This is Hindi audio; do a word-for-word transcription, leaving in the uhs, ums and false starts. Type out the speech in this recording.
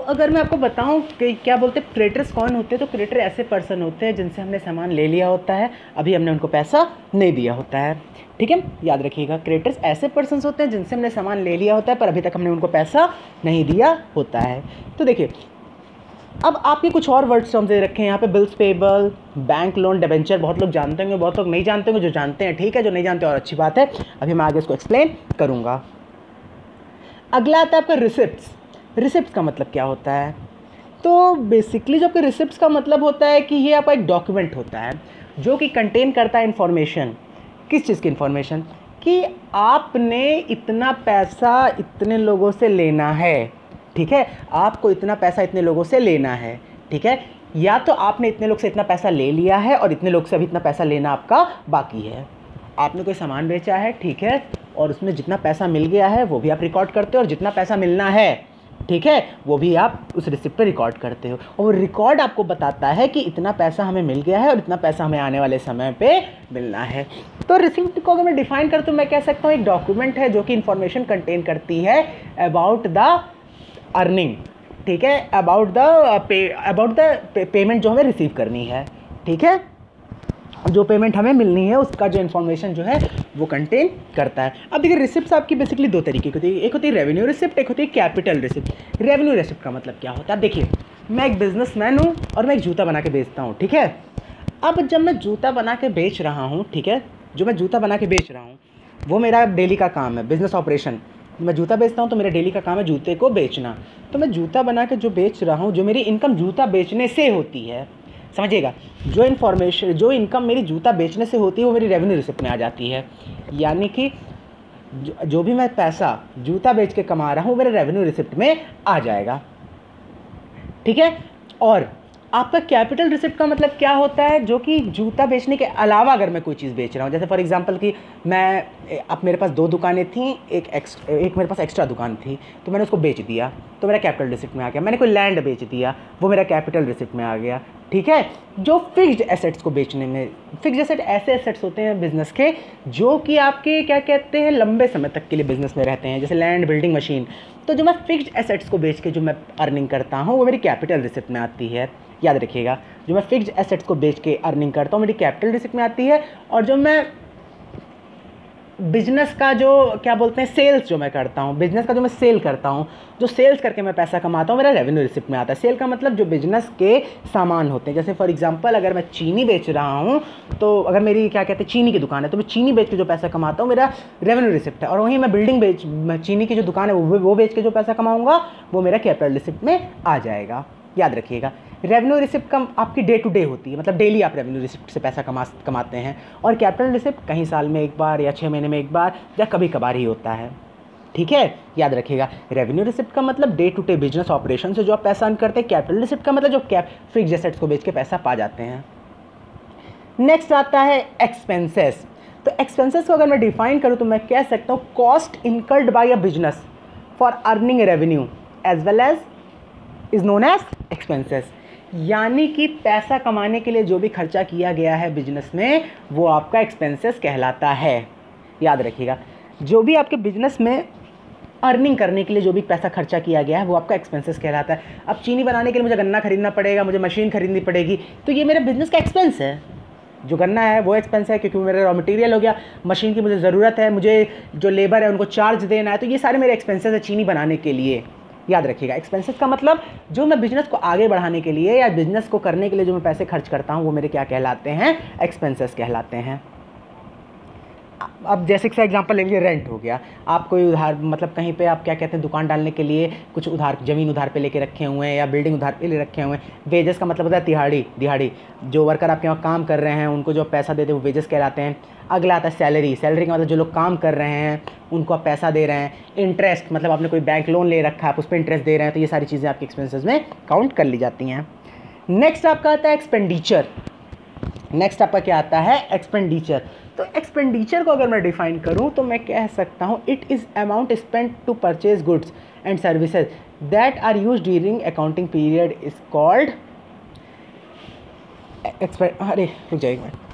अगर मैं आपको बताऊं कि क्या बोलते हैं क्रेडिटर्स कौन होते हैं, तो क्रेडिटर ऐसे पर्सन होते हैं जिनसे हमने सामान ले लिया होता है, अभी हमने उनको पैसा नहीं दिया होता है। ठीक है, याद रखिएगा, क्रेडिटर्स ऐसे पर्सन होते हैं जिनसे हमने सामान ले लिया होता है पर अभी तक हमने उनको पैसा नहीं दिया होता है। तो देखिए, अब आपके कुछ और वर्ड्स हम दे रखे हैं यहाँ पे, bills payable, bank loan, debenture, बहुत लोग जानते होंगे, बहुत लोग नहीं जानते होंगे। जो जानते हैं ठीक है, जो नहीं जानते और अच्छी बात है, अभी मैं आगे इसको एक्सप्लेन करूँगा। अगला आता है आपका रिसिप्ट्स। रिसिप्ट्स का मतलब क्या होता है? तो बेसिकली जो आपके रिसिप्ट्स का मतलब होता है कि ये आपका एक डॉक्यूमेंट होता है जो कि कंटेन करता है इन्फॉर्मेशन। किस चीज़ की इन्फॉर्मेशन? कि आपने इतना पैसा इतने लोगों से लेना है, ठीक है, आपको इतना पैसा इतने लोगों से लेना है, ठीक है, या तो आपने इतने लोग से इतना पैसा ले लिया है और इतने लोग से अभी इतना पैसा लेना आपका बाकी है। आपने कोई सामान बेचा है, ठीक है, और उसमें जितना पैसा मिल गया है वो भी आप रिकॉर्ड करते हो, और जितना पैसा मिलना है, ठीक है, वो भी आप उस रिसिप्ट पे रिकॉर्ड करते हो। और वो रिकॉर्ड आपको बताता है कि इतना पैसा हमें मिल गया है और इतना पैसा हमें आने वाले समय पे मिलना है। तो रिसिप्ट को अगर मैं डिफाइन करूँ तो मैं कह सकता हूँ एक डॉक्यूमेंट है जो कि इंफॉर्मेशन कंटेन करती है अबाउट द अर्निंग, ठीक है, about the pay about the payment जो हमें रिसीव करनी है, ठीक है, जो पेमेंट हमें मिलनी है उसका जो इन्फॉर्मेशन जो है वो कंटेन करता है। अब देखिए, रिसिप्ट्स आपकी बेसिकली दो तरीके की होती है, एक होती है रेवेन्यू रिसिप्ट, एक होती है कैपिटल रिसिप्ट। रेवेन्यू रिसिप्ट का मतलब क्या होता है? देखिए, मैं एक बिजनेसमैन हूँ और मैं एक जूता बना के बेचता हूँ, ठीक है। अब जब मैं जूता बना के बेच रहा हूँ, ठीक है, जो मैं जूता बना के बेच रहा हूँ वो मेरा डेली का काम है, बिजनेस ऑपरेशन। मैं जूता बेचता हूँ तो मेरा डेली का काम है जूते को बेचना। तो मैं जूता बना के जो बेच रहा हूँ, जो मेरी इनकम जूता बेचने से होती है, समझिएगा, जो इन्फॉर्मेशन जो इनकम मेरी जूता बेचने से होती है वो मेरी रेवेन्यू रिसिप्ट में आ जाती है। यानी कि जो, जो भी मैं पैसा जूता बेच के कमा रहा हूँ वो मेरे रेवेन्यू रिसिप्ट में आ जाएगा, ठीक है। और आपका कैपिटल रिसिप्ट का मतलब क्या होता है? जो कि जूता बेचने के अलावा अगर मैं कोई चीज़ बेच रहा हूँ, जैसे फॉर एग्जांपल कि मैं, अब मेरे पास दो दुकानें थीं, एक एक्स एक मेरे पास एक्स्ट्रा दुकान थी, तो मैंने उसको बेच दिया तो मेरा कैपिटल रिसिप्ट में आ गया। मैंने कोई लैंड बेच दिया, वो मेरा कैपिटल रिसिप्ट में आ गया, ठीक है। जो फिक्स्ड एसेट्स को बेचने में, फिक्स्ड एसेट ऐसे एसेट्स होते हैं बिजनेस के जो कि आपके क्या कहते हैं, लंबे समय तक के लिए बिजनेस में रहते हैं, जैसे लैंड, बिल्डिंग, मशीन। तो जो मैं फिक्स्ड एसेट्स को बेच के जो मैं अर्निंग करता हूँ वो मेरी कैपिटल रिसिप्ट में आती है। याद रखिएगा, जो मैं फिक्स्ड एसेट्स को बेच के अर्निंग करता हूँ मेरी कैपिटल रिसिप्ट में आती है, और जो मैं बिजनेस का जो क्या बोलते हैं सेल्स जो मैं करता हूँ, बिजनेस का जो मैं सेल करता हूँ, जो सेल्स करके मैं पैसा कमाता हूँ, मेरा रेवेन्यू रिसिप्ट में आता है। सेल का मतलब जो बिजनेस के सामान होते हैं, जैसे फॉर एग्जांपल अगर मैं चीनी बेच रहा हूँ, तो अगर मेरी क्या कहते हैं चीनी की दुकान है, तो मैं चीनी बेच के जो पैसा कमाता हूँ मेरा रेवेन्यू रिसिप्ट है। और वहीं मैं बिल्डिंग बेच चीनी की जो दुकान है वो वो बेच के जो पैसा कमाऊँगा वो मेरा कैपिटल रिसिप्ट में आ जाएगा। याद रखिएगा, रेवेन्यू रिसिप्ट कम आपकी डे टू डे होती है, मतलब डेली आप रेवेन्यू रिसिप्ट से पैसा कमा कमाते हैं, और कैपिटल रिसिप्ट कहीं साल में एक बार या छः महीने में एक बार या कभी कभार ही होता है, ठीक है। याद रखिएगा, रेवेन्यू रिसिप्ट का मतलब day to day business operation से जो आप पैसा अर्न करते हैं, कैपिटल रिसिप्ट का मतलब जो कैप फिक्स्ड एसेट्स को बेच के पैसा पा जाते हैं। नेक्स्ट आता है एक्सपेंसेस। तो एक्सपेंसेस को अगर मैं डिफाइन करूँ तो मैं कह सकता हूँ cost incurred by a business for earning revenue as well as is known as expenses. यानी कि पैसा कमाने के लिए जो भी खर्चा किया गया है बिजनेस में वो आपका एक्सपेंसेस कहलाता है। याद रखिएगा, जो भी आपके बिजनेस में अर्निंग करने के लिए जो भी पैसा खर्चा किया गया है वो आपका एक्सपेंसेस कहलाता है। अब चीनी बनाने के लिए मुझे गन्ना खरीदना पड़ेगा, मुझे मशीन खरीदनी पड़ेगी, तो ये मेरे बिजनेस का एक्सपेंस है। जो गन्ना है वो एक्सपेंस है क्योंकि वो मेरा रॉ मटेरियल हो गया, मशीन की मुझे ज़रूरत है, मुझे जो लेबर है उनको चार्ज देना है, तो ये सारे मेरे एक्सपेंसेस है चीनी बनाने के लिए। याद रखिएगा, एक्सपेंसेस का मतलब जो मैं बिजनेस को आगे बढ़ाने के लिए या बिजनेस को करने के लिए जो मैं पैसे खर्च करता हूँ वो मेरे क्या कहलाते हैं, एक्सपेंसेस कहलाते हैं। अब जैसे कि एग्जांपल ले लीजिए, रेंट हो गया, आप कोई उधार मतलब कहीं पे आप क्या कहते हैं दुकान डालने के लिए कुछ उधार ज़मीन उधार पे लेके रखे हुए हैं या बिल्डिंग उधार पे ले रखे हुए हैं। वेजेस का मतलब होता है तिहाड़ी, दिहाड़ी, जो वर्कर आपके वहाँ काम कर रहे हैं उनको जो पैसा देते हैं वो वेजेस कहलाते हैं। अगला आता है सैलरी। सैलरी का मतलब जो लोग काम कर रहे हैं उनको आप पैसा दे रहे हैं। इंटरेस्ट मतलब आपने कोई बैंक लोन ले रखा है, आप उस पर इंटरेस्ट दे रहे हैं, तो ये सारी चीज़ें आपके एक्सपेंसेस में काउंट कर ली जाती हैं। नेक्स्ट आपका आता है एक्सपेंडिचर। नेक्स्ट आपका क्या आता है, एक्सपेंडिचर। तो एक्सपेंडिचर को अगर मैं डिफाइन करूं तो मैं कह सकता हूं it is amount spent to purchase goods and services that are use during accounting period is called expend अरे रुक जाइए एक मिनट